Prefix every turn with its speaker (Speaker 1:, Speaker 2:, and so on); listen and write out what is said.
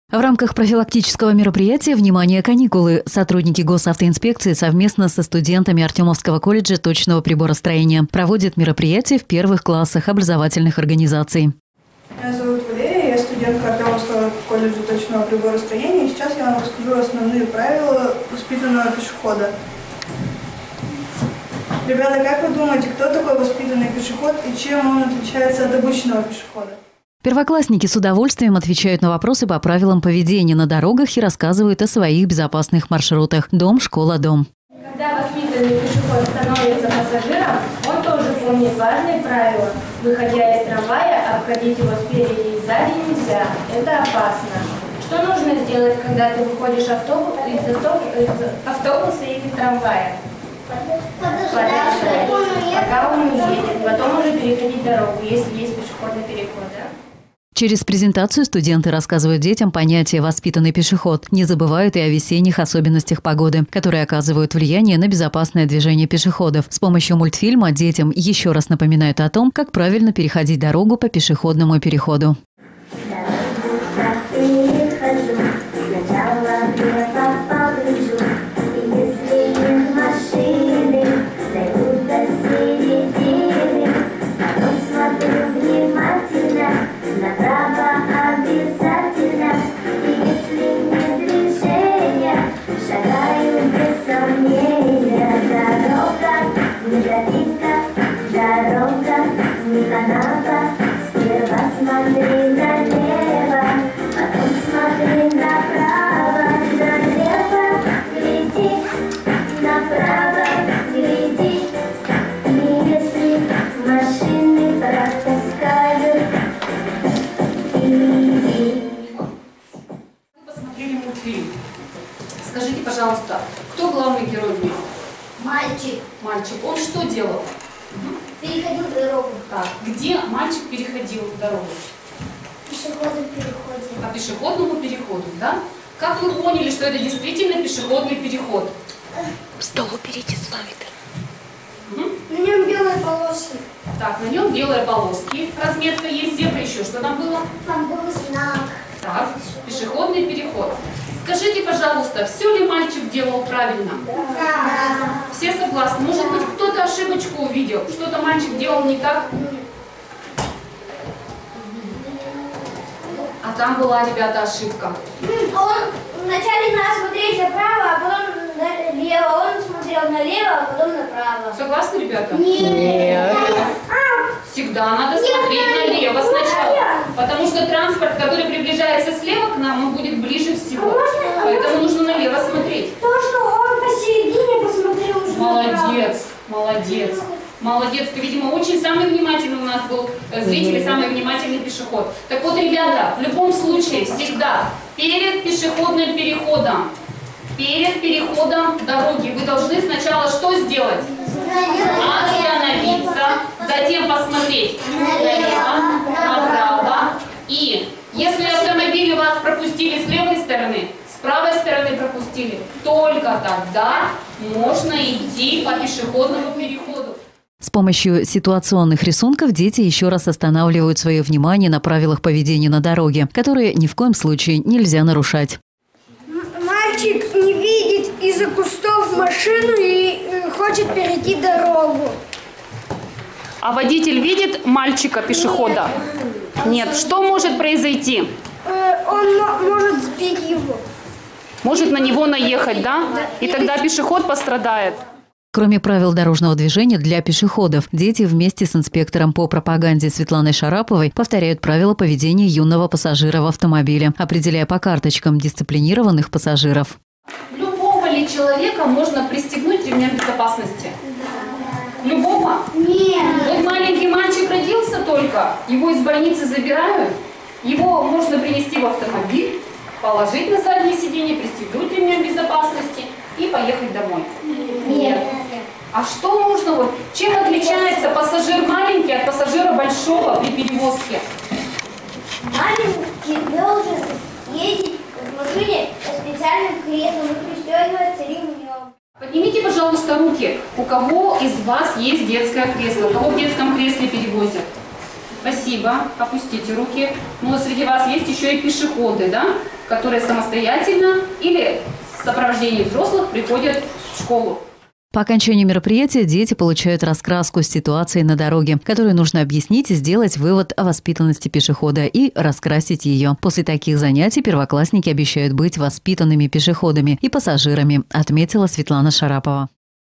Speaker 1: В рамках профилактического мероприятия «Внимание, каникулы» сотрудники госавтоинспекции совместно со студентами Артемовского колледжа точного приборостроения проводят мероприятия в первых классах образовательных организаций.
Speaker 2: Меня зовут Валерия, я студентка Артемовского колледжа точного приборостроения. И сейчас я вам расскажу основные правила воспитанного пешехода. Ребята, как вы думаете, кто такой воспитанный пешеход и чем он отличается от обычного пешехода?
Speaker 1: Первоклассники с удовольствием отвечают на вопросы по правилам поведения на дорогах и рассказывают о своих безопасных маршрутах. Дом, школа, дом.
Speaker 3: Когда воспитанный пешеход становится пассажиром, он тоже помнит важные правила. Выходя из трамвая, обходить его спереди и сзади нельзя. Это опасно. Что нужно сделать, когда ты выходишь из автобуса или трамвая? Подождать, пока он не едет. Потом уже переходить дорогу, если есть пешеходный переход. Да?
Speaker 1: Через презентацию студенты рассказывают детям понятие «воспитанный пешеход». Не забывают и о весенних особенностях погоды, которые оказывают влияние на безопасное движение пешеходов. С помощью мультфильма детям еще раз напоминают о том, как правильно переходить дорогу по пешеходному переходу.
Speaker 4: Сперва смотри налево, потом смотри направо, налево гляди, направо гляди. И если машины пропускают, иди.
Speaker 5: Вы посмотрели мультфильм. Скажите, пожалуйста, кто главный герой в нем?
Speaker 4: Мальчик.
Speaker 5: Мальчик. Он что делал?
Speaker 4: Переходил дорогу.
Speaker 5: Так, где мальчик переходил дорогу?
Speaker 4: В пешеходном переходе.
Speaker 5: По пешеходному переходу, да? Как вы поняли, что это действительно пешеходный переход?
Speaker 6: В стол уберите с вами-то.
Speaker 4: На нем белые полоски.
Speaker 5: Так, на нем белые полоски. Разметка есть. Зебра еще. Что там было?
Speaker 4: Там был знак.
Speaker 5: Так, пешеходный переход. Скажите, пожалуйста, все ли мальчик делал правильно?
Speaker 4: Да.
Speaker 5: Все согласны? Может быть, кто-то ошибочку увидел? Что-то мальчик делал не так? А там была, ребята, ошибка.
Speaker 4: Он вначале надо смотреть направо, а потом налево. Он смотрел налево, а потом направо.
Speaker 5: Согласны, ребята?
Speaker 4: Нет.
Speaker 5: Всегда надо смотреть налево сначала. Потому что транспорт, который приближается слева к нам, он будет ближе всего. Поэтому нужно налево смотреть.
Speaker 4: То, что он посередине посмотрел уже.
Speaker 5: Молодец, молодец. Молодец, ты, видимо, очень самый внимательный у нас был зритель и самый внимательный пешеход. Так вот, ребята, в любом случае, всегда перед пешеходным переходом, перед переходом дороги вы должны сначала что сделать? Остановиться, затем посмотреть налево, направо. И если автомобили вас пропустили с левой стороны, с правой стороны пропустили, только тогда можно идти по пешеходному переходу.
Speaker 1: С помощью ситуационных рисунков дети еще раз останавливают свое внимание на правилах поведения на дороге, которые ни в коем случае нельзя нарушать.
Speaker 4: Мальчик не видит из-за кустов машину и хочет перейти дорогу.
Speaker 5: А водитель видит мальчика-пешехода? Нет. Что может произойти?
Speaker 4: Он может сбить его.
Speaker 5: Может на него наехать, да? И тогда пешеход пострадает.
Speaker 1: Кроме правил дорожного движения для пешеходов, дети вместе с инспектором по пропаганде Светланой Шараповой повторяют правила поведения юного пассажира в автомобиле, определяя по карточкам дисциплинированных пассажиров.
Speaker 5: Любого ли человека можно пристегнуть ремнем безопасности? Любого?
Speaker 4: Нет.
Speaker 5: Вот маленький мальчик родился только, его из больницы забирают, его можно принести в автомобиль, положить на заднее сиденье, пристегнуть ремнем безопасности и поехать домой. Нет. А что нужно? Вот, чем отличается пассажир маленький от пассажира большого при перевозке?
Speaker 4: Маленький должен ездить в машине со специальным креслом и пристегиваться ремнем.
Speaker 5: Поднимите, пожалуйста, руки. У кого из вас есть детское кресло? Кого в детском кресле перевозят? Спасибо. Опустите руки. Но среди вас есть еще и пешеходы, да? которые самостоятельно или в сопровождении взрослых приходят в школу.
Speaker 1: По окончании мероприятия дети получают раскраску с ситуацией на дороге, которую нужно объяснить и сделать вывод о воспитанности пешехода и раскрасить ее. После таких занятий первоклассники обещают быть воспитанными пешеходами и пассажирами, отметила Светлана Шарапова.